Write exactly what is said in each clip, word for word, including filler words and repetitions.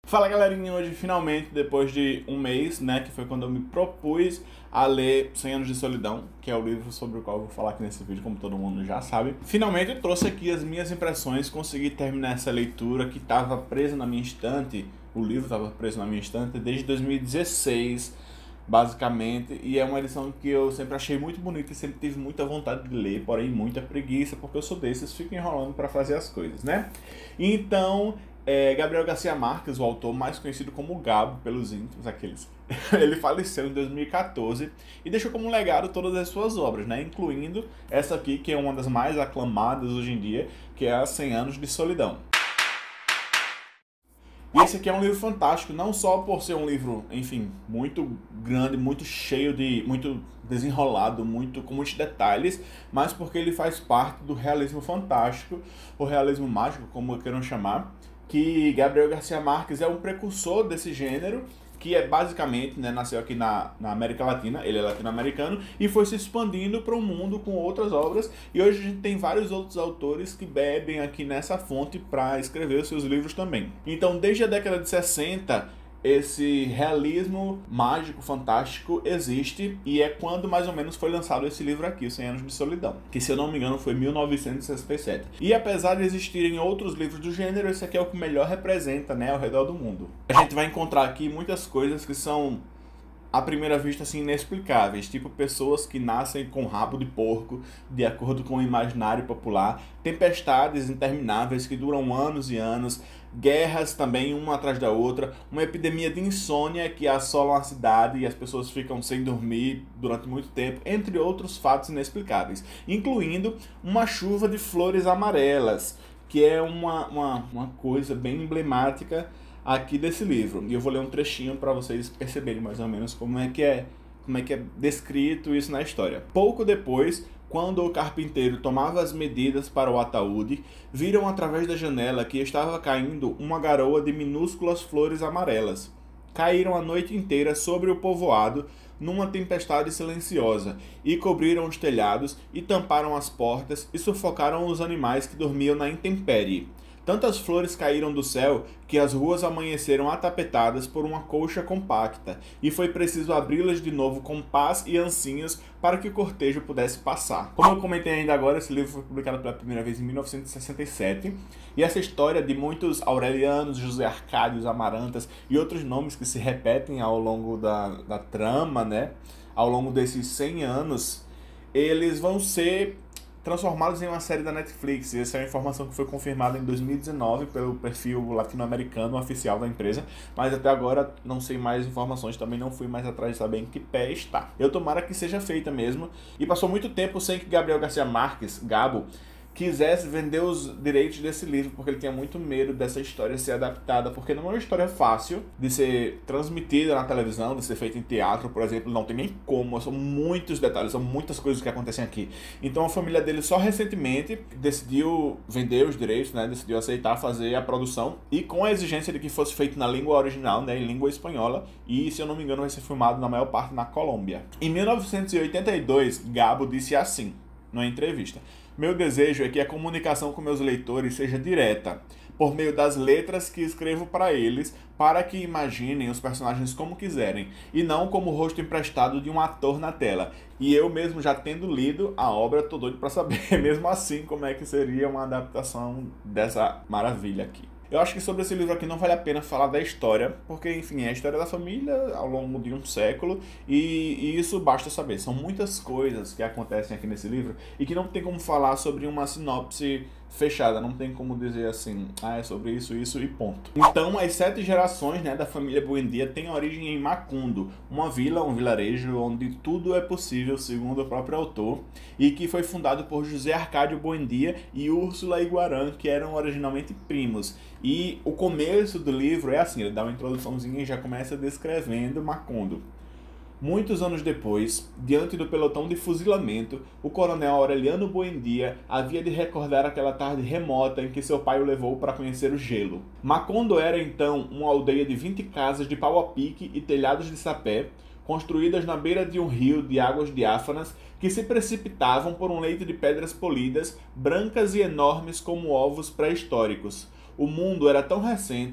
Fala galerinha, hoje finalmente, depois de um mês, né, que foi quando eu me propus a ler cem anos de Solidão, que é o livro sobre o qual eu vou falar aqui nesse vídeo, como todo mundo já sabe. Finalmente eu trouxe aqui as minhas impressões, consegui terminar essa leitura que estava presa na minha estante, o livro estava preso na minha estante desde dois mil e dezesseis, basicamente, e é uma edição que eu sempre achei muito bonita e sempre tive muita vontade de ler, porém muita preguiça, porque eu sou desses, fico enrolando para fazer as coisas, né? Então... É, Gabriel Garcia Marques, o autor mais conhecido como Gabo pelos íntimos, aqueles. Ele faleceu em dois mil e quatorze e deixou como legado todas as suas obras, né? Incluindo essa aqui, que é uma das mais aclamadas hoje em dia, que é a cem anos de Solidão. E esse aqui é um livro fantástico, não só por ser um livro, enfim, muito grande, muito cheio de... muito desenrolado, muito com muitos detalhes, mas porque ele faz parte do realismo fantástico, ou realismo mágico, como queiram chamar, que Gabriel Garcia Marques é um precursor desse gênero, que é basicamente, né, nasceu aqui na, na América Latina, ele é latino-americano, e foi se expandindo para o mundo com outras obras, e hoje a gente tem vários outros autores que bebem aqui nessa fonte para escrever os seus livros também. Então, desde a década de sessenta, esse realismo mágico, fantástico existe, e é quando mais ou menos foi lançado esse livro aqui, Os cem anos de Solidão, que se eu não me engano foi mil novecentos e sessenta e sete. E apesar de existirem outros livros do gênero, esse aqui é o que melhor representa, né, ao redor do mundo. A gente vai encontrar aqui muitas coisas que são, à primeira vista, assim, inexplicáveis, tipo pessoas que nascem com rabo de porco, de acordo com o imaginário popular, tempestades intermináveis que duram anos e anos, guerras também, uma atrás da outra, uma epidemia de insônia que assola a cidade e as pessoas ficam sem dormir durante muito tempo, entre outros fatos inexplicáveis, incluindo uma chuva de flores amarelas, que é uma, uma, uma coisa bem emblemática aqui desse livro. E eu vou ler um trechinho para vocês perceberem mais ou menos como é que é, como é que é descrito isso na história. Pouco depois, quando o carpinteiro tomava as medidas para o ataúde, viram através da janela que estava caindo uma garoa de minúsculas flores amarelas. Caíram a noite inteira sobre o povoado numa tempestade silenciosa, e cobriram os telhados, e tamparam as portas, e sufocaram os animais que dormiam na intempérie. Tantas flores caíram do céu que as ruas amanheceram atapetadas por uma colcha compacta, e foi preciso abri-las de novo com pás e ancinhos para que o cortejo pudesse passar. Como eu comentei ainda agora, esse livro foi publicado pela primeira vez em mil novecentos e sessenta e sete, e essa história de muitos Aurelianos, José Arcádios, Amarantas e outros nomes que se repetem ao longo da, da trama, né, ao longo desses cem anos, eles vão ser transformados em uma série da Netflix. Essa é uma informação que foi confirmada em dois mil e dezenove pelo perfil latino-americano oficial da empresa, mas até agora não sei mais informações, também não fui mais atrás de saber em que pé está. Eu tomara que seja feita mesmo, e passou muito tempo sem que Gabriel Garcia Marques, Gabo, quisesse vender os direitos desse livro, porque ele tinha muito medo dessa história ser adaptada, porque não é uma história fácil de ser transmitida na televisão, de ser feita em teatro, por exemplo, não tem nem como, são muitos detalhes, são muitas coisas que acontecem aqui. Então a família dele só recentemente decidiu vender os direitos, né, decidiu aceitar fazer a produção, e com a exigência de que fosse feito na língua original, né, em língua espanhola, e se eu não me engano vai ser filmado na maior parte na Colômbia. Em mil novecentos e oitenta e dois, Gabo disse assim, numa entrevista: "Meu desejo é que a comunicação com meus leitores seja direta, por meio das letras que escrevo para eles, para que imaginem os personagens como quiserem, e não como o rosto emprestado de um ator na tela. E eu mesmo já tendo lido a obra, tô doido para saber, mesmo assim, como é que seria uma adaptação dessa maravilha aqui." Eu acho que sobre esse livro aqui não vale a pena falar da história, porque, enfim, é a história da família ao longo de um século, e, e isso basta saber. São muitas coisas que acontecem aqui nesse livro e que não tem como falar sobre uma sinopse fechada, não tem como dizer assim, ah, é sobre isso, isso e ponto. Então, as sete gerações, né, da família Buendia têm origem em Macondo, uma vila, um vilarejo onde tudo é possível, segundo o próprio autor, e que foi fundado por José Arcádio Buendia e Úrsula Iguarã, que eram originalmente primos. E o começo do livro é assim, ele dá uma introduçãozinha e já começa descrevendo Macondo. Muitos anos depois, diante do pelotão de fuzilamento, o coronel Aureliano Buendia havia de recordar aquela tarde remota em que seu pai o levou para conhecer o gelo. Macondo era então uma aldeia de vinte casas de pau a pique e telhados de sapé, construídas na beira de um rio de águas diáfanas que se precipitavam por um leito de pedras polidas, brancas e enormes como ovos pré-históricos. O mundo era tão recente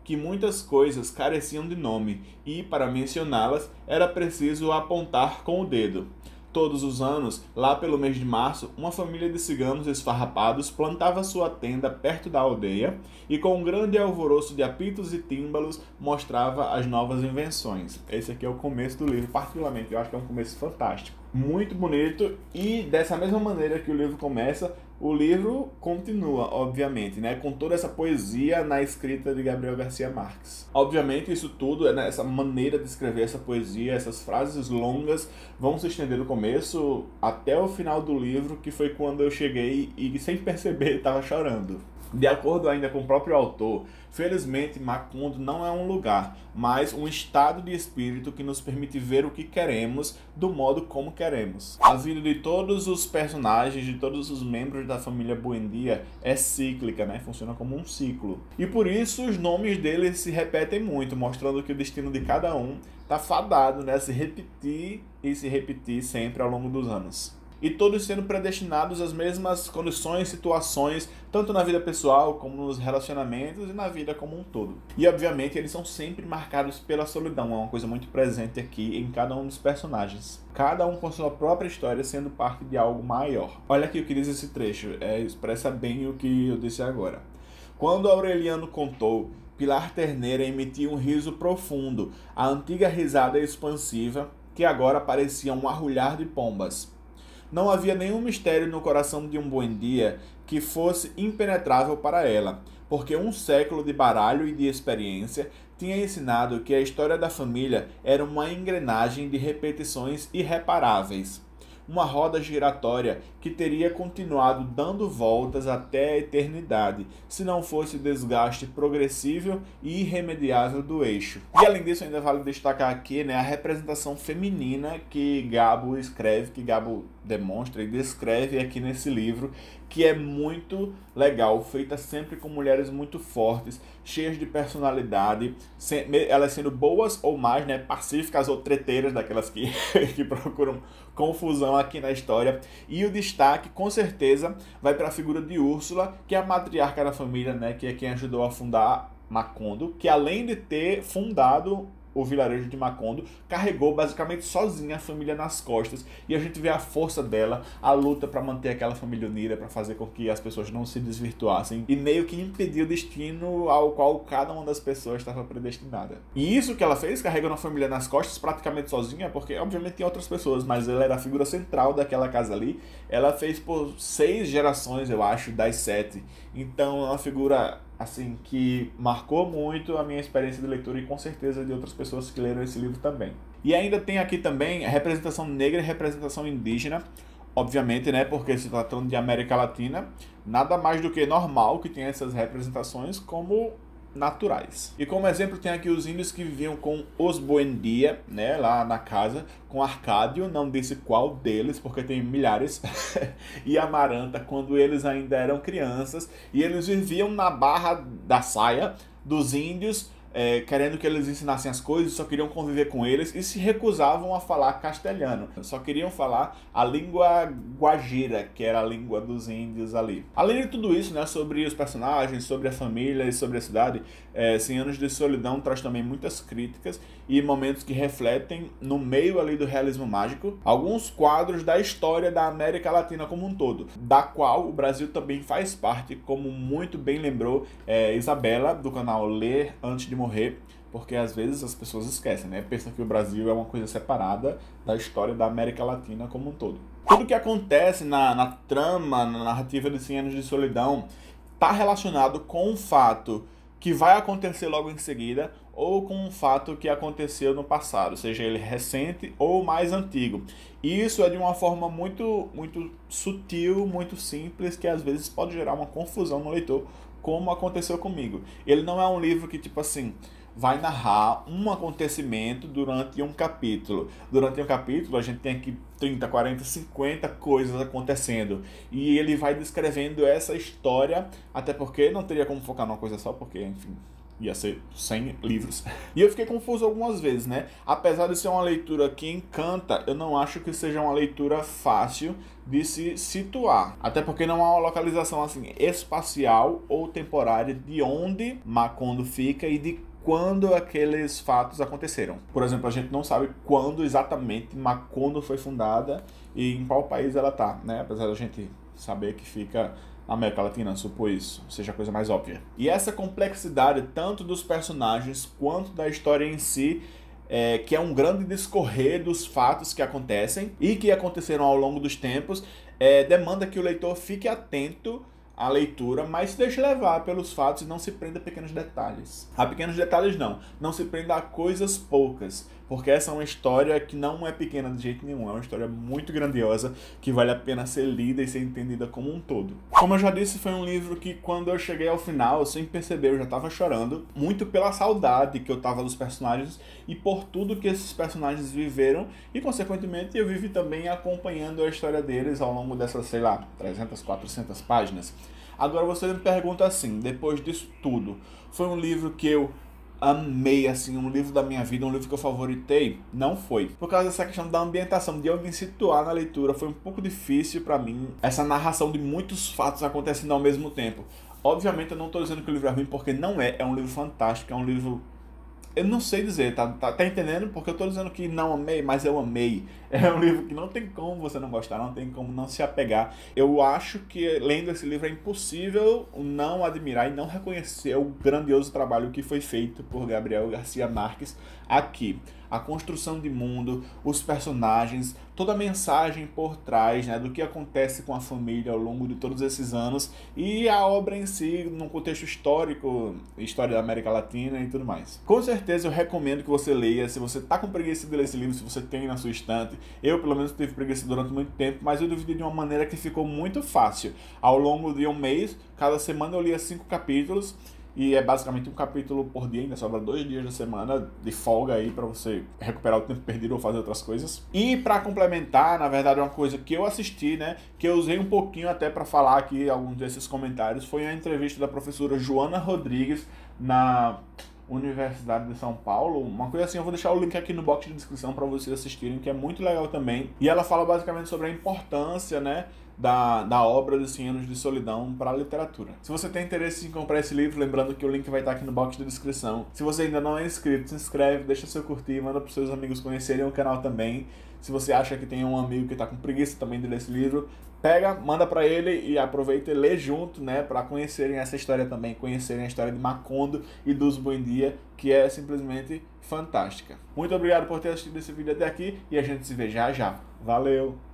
que muitas coisas careciam de nome e, para mencioná-las, era preciso apontar com o dedo. Todos os anos, lá pelo mês de março, uma família de ciganos esfarrapados plantava sua tenda perto da aldeia e, com um grande alvoroço de apitos e tímbalos, mostrava as novas invenções. Esse aqui é o começo do livro, particularmente, eu acho que é um começo fantástico. Muito bonito, e dessa mesma maneira que o livro começa, o livro continua, obviamente, né, com toda essa poesia na escrita de Gabriel Garcia Marques. Obviamente, isso tudo, né, essa maneira de escrever essa poesia, essas frases longas, vão se estender do começo até o final do livro, que foi quando eu cheguei e, sem perceber, estava chorando. De acordo ainda com o próprio autor, felizmente Macondo não é um lugar, mas um estado de espírito que nos permite ver o que queremos do modo como queremos. A vida de todos os personagens, de todos os membros da família Buendia é cíclica, né? Funciona como um ciclo. E por isso os nomes deles se repetem muito, mostrando que o destino de cada um está fadado, né, a se repetir e se repetir sempre ao longo dos anos. E todos sendo predestinados às mesmas condições, situações, tanto na vida pessoal como nos relacionamentos e na vida como um todo. E obviamente eles são sempre marcados pela solidão, é uma coisa muito presente aqui em cada um dos personagens. Cada um com sua própria história sendo parte de algo maior. Olha aqui o que diz esse trecho, é, expressa bem o que eu disse agora. Quando Aureliano contou, Pilar Terneira emitiu um riso profundo, a antiga risada expansiva, que agora parecia um arrulhar de pombas. Não havia nenhum mistério no coração de um Buendia que fosse impenetrável para ela, porque um século de baralho e de experiência tinha ensinado que a história da família era uma engrenagem de repetições irreparáveis. Uma roda giratória que teria continuado dando voltas até a eternidade, se não fosse o desgaste progressivo e irremediável do eixo. E além disso, ainda vale destacar aqui, né, a representação feminina que Gabo escreve, que Gabo demonstra e descreve aqui nesse livro, que é muito legal, feita sempre com mulheres muito fortes, cheias de personalidade, elas sendo boas ou mais, né, pacíficas ou treteiras, daquelas que, que procuram confusão aqui na história. E o destaque, com certeza, vai para a figura de Úrsula, que é a matriarca da família, né, que é quem ajudou a fundar Macondo, que além de ter fundado o vilarejo de Macondo, carregou basicamente sozinha a família nas costas, e a gente vê a força dela, a luta para manter aquela família unida, para fazer com que as pessoas não se desvirtuassem, e meio que impedir o destino ao qual cada uma das pessoas estava predestinada. E isso que ela fez, carregando a família nas costas praticamente sozinha, porque obviamente tem outras pessoas, mas ela era a figura central daquela casa ali. Ela fez por seis gerações, eu acho, das sete. Então é uma figura assim, que marcou muito a minha experiência de leitura e com certeza de outras pessoas que leram esse livro também. E ainda tem aqui também a representação negra e representação indígena, obviamente, né, porque se tratando de América Latina, nada mais do que normal que tenha essas representações como naturais. E como exemplo tem aqui os índios que viviam com os Buendia, né, lá na casa, com Arcádio, não disse qual deles, porque tem milhares, e Amaranta, quando eles ainda eram crianças, e eles viviam na barra da saia dos índios, É, querendo que eles ensinassem as coisas, só queriam conviver com eles e se recusavam a falar castelhano. Só queriam falar a língua guajira, que era a língua dos índios ali. Além de tudo isso, né, sobre os personagens, sobre a família e sobre a cidade, é, Cem Anos de Solidão traz também muitas críticas e momentos que refletem, no meio ali do realismo mágico, alguns quadros da história da América Latina como um todo, da qual o Brasil também faz parte, como muito bem lembrou é, Isabela, do canal Ler Antes de Morrer, porque às vezes as pessoas esquecem, né? Pensam que o Brasil é uma coisa separada da história da América Latina como um todo. Tudo que acontece na, na trama, na narrativa de Cem Anos de Solidão, está relacionado com um fato que vai acontecer logo em seguida, ou com um fato que aconteceu no passado, seja ele recente ou mais antigo. E isso é de uma forma muito, muito sutil, muito simples, que às vezes pode gerar uma confusão no leitor, como aconteceu comigo. Ele não é um livro que, tipo assim, vai narrar um acontecimento durante um capítulo. Durante um capítulo, a gente tem aqui trinta, quarenta, cinquenta coisas acontecendo. E ele vai descrevendo essa história, até porque não teria como focar numa coisa só, porque, enfim, ia ser cem livros. E eu fiquei confuso algumas vezes, né? Apesar de ser uma leitura que encanta, eu não acho que seja uma leitura fácil de se situar. Até porque não há uma localização assim espacial ou temporária de onde Macondo fica e de quando aqueles fatos aconteceram. Por exemplo, a gente não sabe quando exatamente Macondo foi fundada e em qual país ela tá, né? Apesar da gente saber que fica na América Latina, supus seja a coisa mais óbvia. E essa complexidade, tanto dos personagens quanto da história em si, é, que é um grande discorrer dos fatos que acontecem e que aconteceram ao longo dos tempos, é, demanda que o leitor fique atento à leitura, mas se deixe levar pelos fatos e não se prenda a pequenos detalhes. A pequenos detalhes não, não se prenda a coisas poucas, porque essa é uma história que não é pequena de jeito nenhum, é uma história muito grandiosa que vale a pena ser lida e ser entendida como um todo. Como eu já disse, foi um livro que quando eu cheguei ao final, sem perceber, eu já estava chorando, muito pela saudade que eu tava dos personagens e por tudo que esses personagens viveram e, consequentemente, eu vivi também acompanhando a história deles ao longo dessas, sei lá, trezentas, quatrocentas páginas. Agora você me pergunta assim, depois disso tudo, foi um livro que eu amei, assim, um livro da minha vida, um livro que eu favoritei? Não foi. Por causa dessa questão da ambientação, de eu me situar na leitura, foi um pouco difícil pra mim, essa narração de muitos fatos acontecendo ao mesmo tempo. Obviamente eu não tô dizendo que o livro é ruim, porque não é, é um livro fantástico, é um livro... Eu não sei dizer, tá, tá, tá entendendo? Porque eu tô dizendo que não amei, mas eu amei. É um livro que não tem como você não gostar, não tem como não se apegar. Eu acho que lendo esse livro é impossível não admirar e não reconhecer o grandioso trabalho que foi feito por Gabriel Garcia Marques aqui. A construção de mundo, os personagens, toda a mensagem por trás, né, do que acontece com a família ao longo de todos esses anos e a obra em si, num contexto histórico, história da América Latina e tudo mais. Com certeza eu recomendo que você leia, se você tá com preguiça de ler esse livro, se você tem na sua estante. Eu, pelo menos, tive preguiça durante muito tempo, mas eu dividi de uma maneira que ficou muito fácil. Ao longo de um mês, cada semana eu lia cinco capítulos, e é basicamente um capítulo por dia, ainda sobra dois dias da semana de folga aí pra você recuperar o tempo perdido ou fazer outras coisas. E pra complementar, na verdade, uma coisa que eu assisti, né, que eu usei um pouquinho até pra falar aqui alguns desses comentários, foi a entrevista da professora Joana Rodrigues na Universidade de São Paulo, uma coisa assim. Eu vou deixar o link aqui no box de descrição para vocês assistirem, que é muito legal também. E ela fala basicamente sobre a importância, né, da, da obra de cem anos de solidão para a literatura. Se você tem interesse em comprar esse livro, lembrando que o link vai estar aqui no box de descrição. Se você ainda não é inscrito, se inscreve, deixa seu curtir, manda para os seus amigos conhecerem o canal também. Se você acha que tem um amigo que está com preguiça também de ler esse livro, pega, manda para ele e aproveita e lê junto, né, para conhecerem essa história também, conhecerem a história de Macondo e dos Buendia, que é simplesmente fantástica. Muito obrigado por ter assistido esse vídeo até aqui e a gente se vê já já. Valeu!